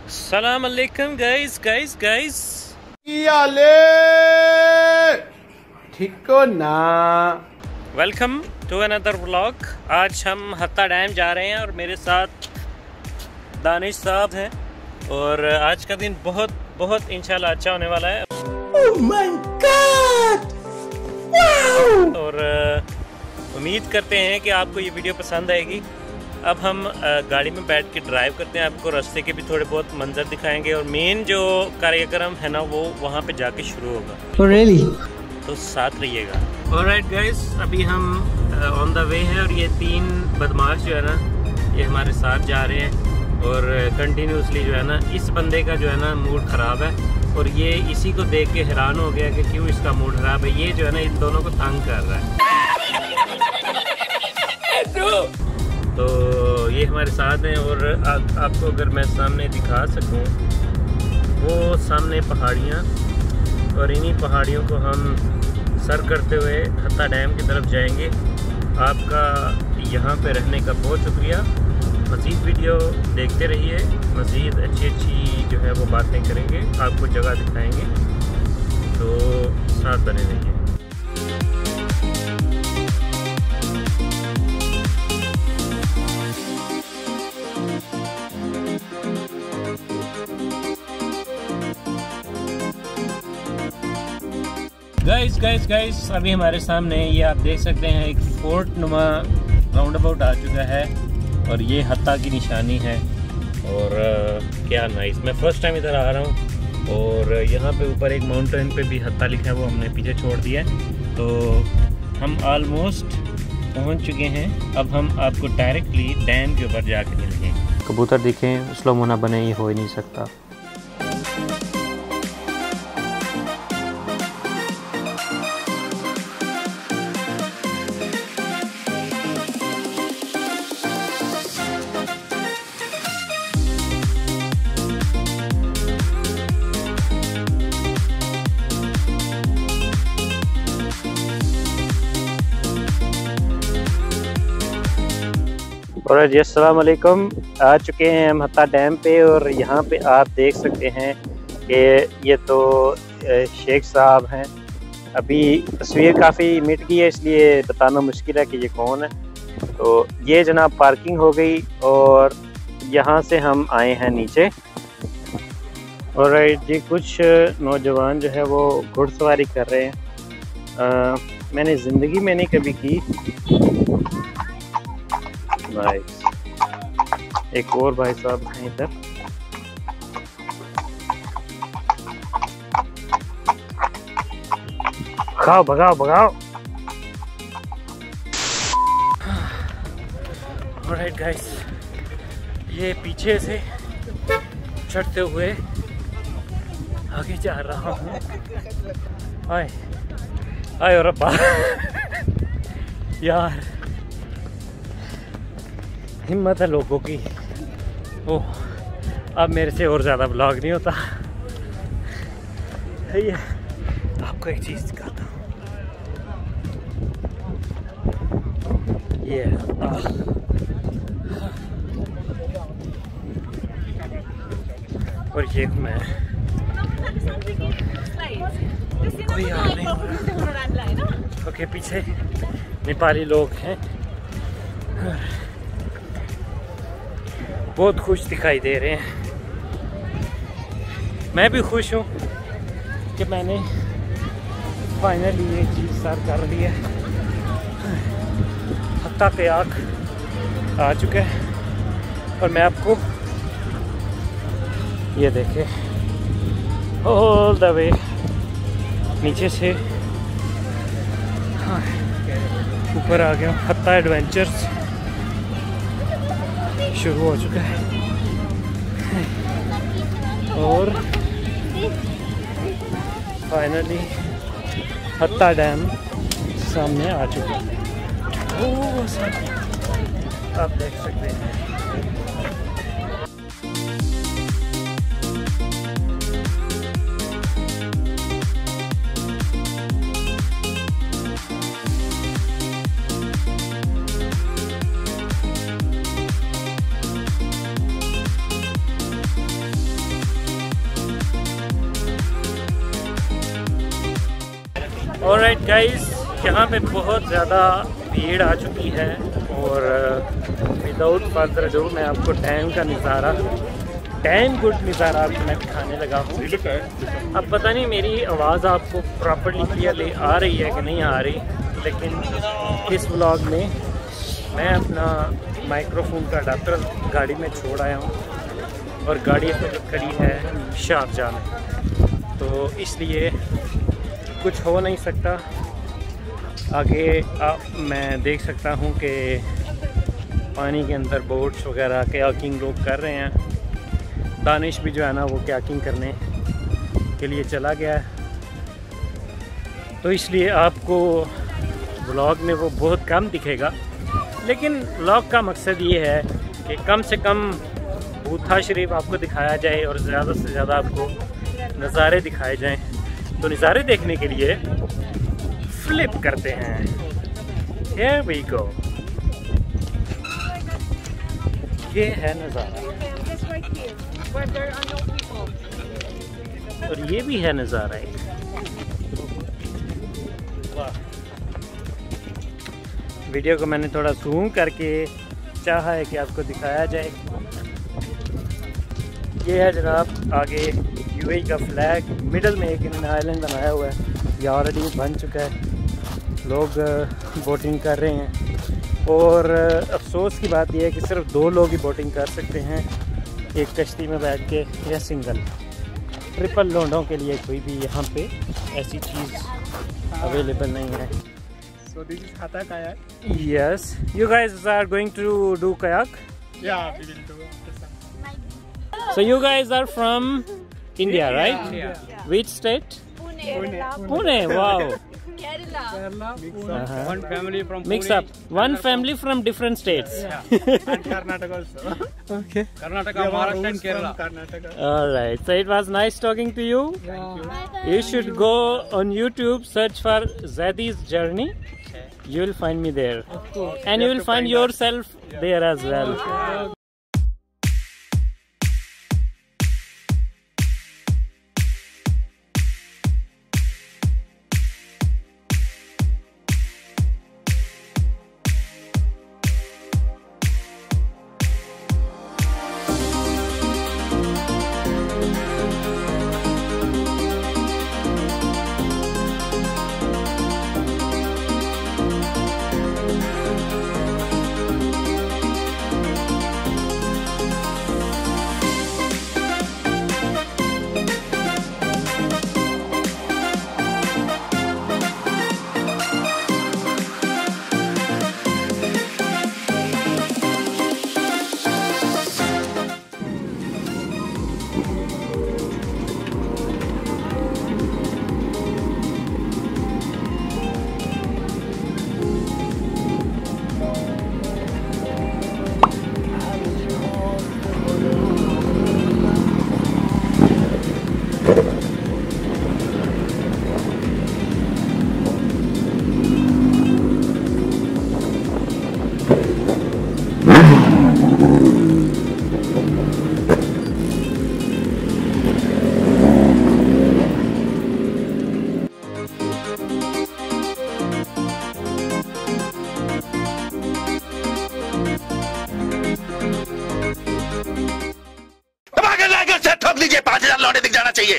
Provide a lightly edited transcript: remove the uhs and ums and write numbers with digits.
सलाम अलैकुम guys guys guys ठीक ना। Welcome to another vlog. आज हम हत्ता डैम जा रहे हैं और मेरे साथ दानिश साहब हैं और आज का दिन बहुत बहुत इंशाल्लाह अच्छा होने वाला है। Oh my God! Wow! और उम्मीद करते हैं कि आपको ये वीडियो पसंद आएगी। अब हम गाड़ी में बैठ के ड्राइव करते हैं, आपको रास्ते के भी थोड़े बहुत मंजर दिखाएंगे और मेन जो कार्यक्रम है ना वो वहाँ पे जाके शुरू होगा। Oh really? तो साथ रहिएगा। ऑलराइट गाइस, अभी हम ऑन द वे हैं और ये तीन बदमाश जो है ना ये हमारे साथ जा रहे हैं और कंटिन्यूसली जो है ना इस बंदे का जो है ना मूड ख़राब है और ये इसी को देख के हैरान हो गया कि क्यों इसका मूड ख़राब है। ये जो है ना इन दोनों को तंग कर रहा है। तो ये हमारे साथ हैं और आपको अगर मैं सामने दिखा सकूं वो सामने पहाड़ियाँ और इन्हीं पहाड़ियों को हम सर करते हुए हत्ता डैम की तरफ जाएंगे। आपका यहाँ पे रहने का बहुत शुक्रिया। मज़ीद वीडियो देखते रहिए, मज़ीद अच्छी अच्छी जो है वो बातें करेंगे, आपको जगह दिखाएंगे, तो साथ बने रहिए। गाइस अभी हमारे सामने ये आप देख सकते हैं एक फोर्ट नुमा राउंड अबाउट आ चुका है और ये हत्ता की निशानी है। और क्या नाइस, मैं फ़र्स्ट टाइम इधर आ रहा हूँ और यहाँ पे ऊपर एक माउंटेन पे भी हत्ता लिखा है, वो हमने पीछे छोड़ दिया है। तो हम ऑलमोस्ट पहुँच चुके हैं। अब हम आपको डायरेक्टली डैम के ऊपर जाके मिलेंगे। कबूतर दिखें, स्लो मोना बने, ये हो ही नहीं सकता। और जी अस्सलाम वालेकुम, आ चुके हैं हम हत्ता डैम पे और यहाँ पे आप देख सकते हैं कि ये तो शेख साहब हैं। अभी तस्वीर काफ़ी मिट गई है इसलिए बताना मुश्किल है कि ये कौन है। तो ये जनाब पार्किंग हो गई और यहाँ से हम आए हैं नीचे। और जी कुछ नौजवान जो है वो घुड़सवारी कर रहे हैं। मैंने ज़िंदगी में नहीं कभी की। नाइस, एक और भाई साहब हैं इधर। भगाओ भगाओ भगाओ। ऑलराइट गाइस, ये पीछे से चढ़ते हुए आगे जा रहा हूँ। आए आए और अब्बा यार हिम्मत है लोगों की। ओह, अब मेरे से और ज़्यादा ब्लॉग नहीं होता। है आपको एक चीज़ दिखाता हूँ। ये और ये मैं कोई आ नहीं। ओके, पीछे नेपाली लोग हैं, बहुत खुश दिखाई दे रहे हैं। मैं भी खुश हूँ कि मैंने फाइनली ये चीज़ सर कर ली है। हत्ता पे आग आ चुका है और मैं आपको ये देखे ऑल द वे नीचे से ऊपर आ गया। हत्ता एडवेंचर्स शुरू हो चुका है और फाइनली हत्ता डैम सामने आ चुका है। आप देख सकते हैं। ऑलराइट गाइस, यहाँ पे बहुत ज़्यादा भीड़ आ चुकी है और विदाउट फर्दर अडू मैं आपको डैम का नज़ारा, डैम गुड नज़ारा आपको मैं दिखाने लगा हूँ। अब पता नहीं मेरी आवाज़ आपको प्रॉपर्ली क्लियरली आ रही है कि नहीं आ रही, लेकिन इस व्लॉग में मैं अपना माइक्रोफोन का अडाप्टर गाड़ी में छोड़ आया हूँ और गाड़ी खड़ी है शारजाह में, तो इसलिए कुछ हो नहीं सकता। आगे मैं देख सकता हूँ कि पानी के अंदर बोट्स वगैरह कयाकिंग लोग कर रहे हैं। दानिश भी जो है ना वो कयाकिंग करने के लिए चला गया है, तो इसलिए आपको व्लॉग में वो बहुत कम दिखेगा। लेकिन व्लॉग का मकसद ये है कि कम से कम बूथा शरीफ आपको दिखाया जाए और ज़्यादा से ज़्यादा आपको नज़ारे दिखाए जाएं। तो नज़ारे देखने के लिए फ्लिप करते हैं। Here we go। ये है नज़ारा और ये भी है नज़ारा। वीडियो को मैंने थोड़ा जूम करके चाहा है कि आपको दिखाया जाए। ये है जनाब आगे यूएई का फ्लैग, मिडल में एक इन्होंने आइलैंड बनाया हुआ है, ये ऑलरेडी बन चुका है। लोग बोटिंग कर रहे हैं और अफसोस की बात यह है कि सिर्फ 2 लोग ही बोटिंग कर सकते हैं एक कश्ती में बैठ के, या सिंगल। ट्रिपल लोंडों के लिए कोई भी यहाँ पे ऐसी चीज़ अवेलेबल नहीं है। So this is Hatha kayak. Yes, you guys are going to do kayak? Yeah, we will do. So you guys are from India, right? Yeah. Which state? Pune. Pune. Wow. Kerala. One family from Mix Pune, up. One family from different states. And Karnataka also. Okay. Karnataka, Maharashtra and Kerala. Karnataka. All right. So it was nice talking to you. You should go on YouTube, search for Zadi's Journey. You will find me there. And you will find yourself there as well. ठोक लीजिए, 5,000 लौटे दिख जाना चाहिए।